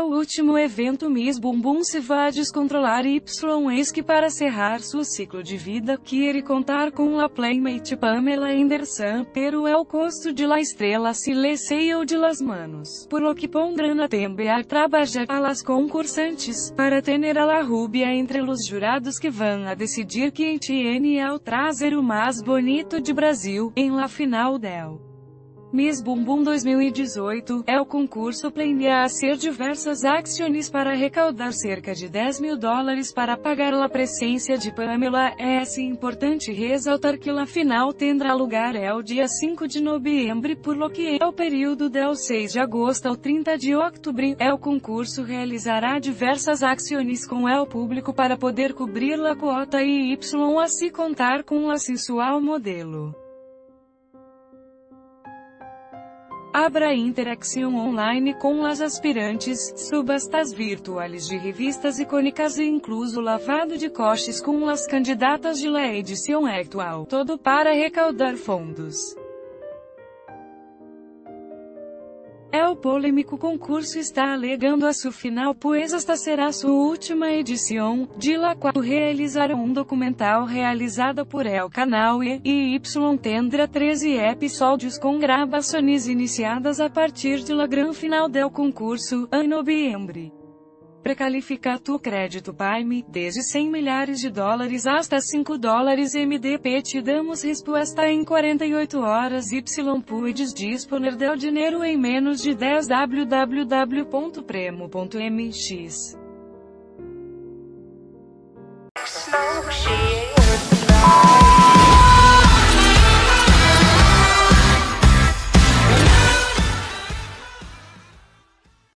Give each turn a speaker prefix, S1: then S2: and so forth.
S1: o último evento Miss Bumbum se vai descontrolar y eis que para cerrar seu ciclo de vida, quer contar com a playmate Pamela Anderson, pero é o custo de la estrela se le sale de las manos, por lo que pondrán a tembear trabalhar a las concursantes, para tener a la rubia entre los jurados que vão a decidir quem tiene ao trazer o mais bonito de Brasil, em la final del Miss Bumbum 2018, é o concurso planeia hacer diversas acciones para arrecadar cerca de $10.000 para pagar a presença de Pamela. É importante ressaltar que a final tendrá lugar el dia 5 de novembro, por lo que é o período del 6 de agosto ao 30 de outubro. O concurso realizará diversas acciones com el público para poder cobrir la quota y assim contar com a sensual modelo. Abra interação online com as aspirantes, subastas virtuais de revistas icônicas e incluso lavado de coches com as candidatas de la edição actual, todo para arrecadar fundos. O polêmico concurso está alegando a sua final, pois esta será sua última edição, de la qual realizará um documental realizado por el canal y tendrá 13 episódios com gravações iniciadas a partir de la gran final del concurso, em novembro. Precalifica tu crédito Prime, desde $100 milhares hasta $5 MDP. Te damos resposta em 48 horas. Puedes disponer del dinheiro em menos de 10 www.premo.mx